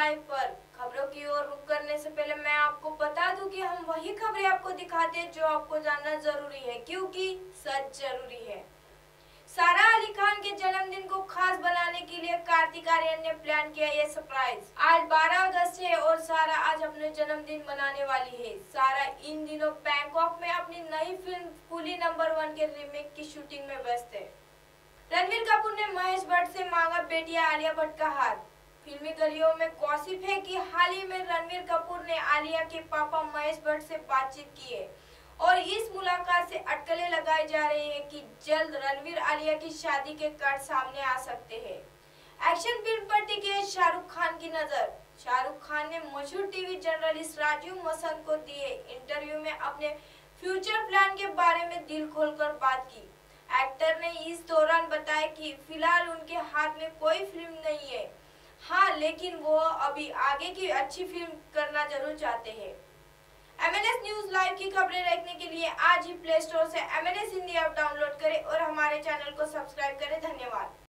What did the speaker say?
Live पर खबरों की ओर रुख करने से पहले मैं आपको बता दूं कि हम वही खबरें आपको दिखाते हैं जो आपको जानना जरूरी है, क्योंकि सच जरूरी है। सारा अली खान के जन्मदिन को खास बनाने के लिए कार्तिक आर्यन ने प्लान किया ये सरप्राइज। आज 12 अगस्त है और सारा आज अपने जन्मदिन मनाने वाली है। सारा इन दिनों बैंकॉक में अपनी नई फिल्म कूली नंबर 1 के रीमेक की शूटिंग में व्यस्त है। रणवीर कपूर ने महेश भट्ट से मांगा बेटिया आलिया भट्ट का हाथ। फिल्मी गलियों में गॉसिप है कि हाल ही में रणवीर कपूर ने आलिया के पापा महेश भट्ट से बातचीत की है और इस मुलाकात से अटकलें लगाई जा रही है कि जल्द रणवीर आलिया की शादी के कार्ड सामने आ सकते हैं। एक्शन फिल्म पर टिके है शाहरुख खान की नजर। शाहरुख खान ने मशहूर टीवी जर्नलिस्ट राजीव मसंद को दिए इंटरव्यू में अपने फ्यूचर प्लान के बारे में दिल खोलकर बात की। एक्टर ने इस दौरान बताया कि फिलहाल उनके हाथ में कोई फिल्म नहीं है, हाँ, लेकिन वो अभी आगे की अच्छी फिल्म करना जरूर चाहते हैं। MNS न्यूज लाइव की खबरें देखने के लिए आज ही प्ले स्टोर से MNS हिंदी ऐप डाउनलोड करें और हमारे चैनल को सब्सक्राइब करें। धन्यवाद।